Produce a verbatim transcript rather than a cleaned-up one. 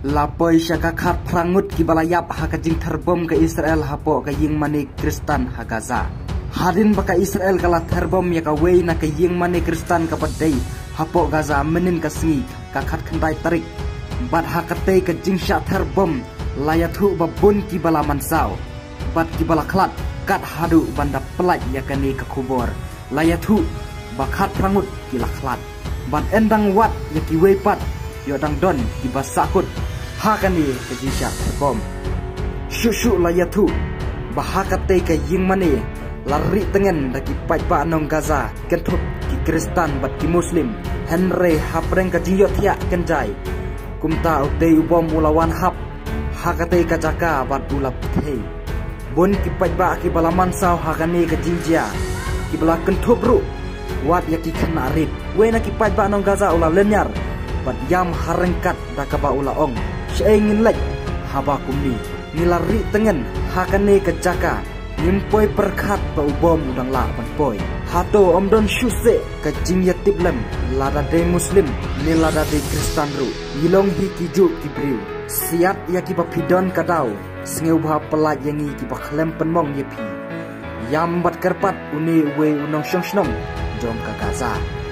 Lapoi syakakat prangut ki balayap hakajing terbom ke Israel hapo ke ying mani Kristan ha Gaza. Hadin baka Israel kala terbom ya ka wei na ke ying mani Kristan ka padai hapo Gaza menin ka singi kakat kentai tarik. Bat hakate ke jingsha terbom layathu babun ki bala mansau. Bat ki bala klat kat hadu banda pelaj ya kani ke kubur. Layathu bakat prangut ki laklat. Bat endang wat ya ki wei pat yodang don ki basakut hakani ke jingsha terbom. Syushu layathu bahakate ke ying mani lari tengen daki paipa anong Gaza kentup ki Kristan bat ki Muslim Henry hapreng ka jingyot ya kenjai kumta utei ubom ulawan hap hakate ka jaka bat ulap thei bon ki paipa ki balaman saw hakani ka jingjia ki bala kentup ru wat ya ki khnarip wena ki paipa anong Gaza ula lenyar bat yam harengkat dakaba ula ong seengin lek haba kumni nilari tengen hakane ka jaka nimpoi perkat ba ubom udang la panpoi hato omdon syuse ka jingyatip lem lada de Muslim ni lada de Kristan ru yilong hi kiju kibriu siat ya ki bapidon kadau sengeu bah pelaj yangi ki bakhlem penmong yepi yam bat kerpat uni we unong syong syong jom ka Gaza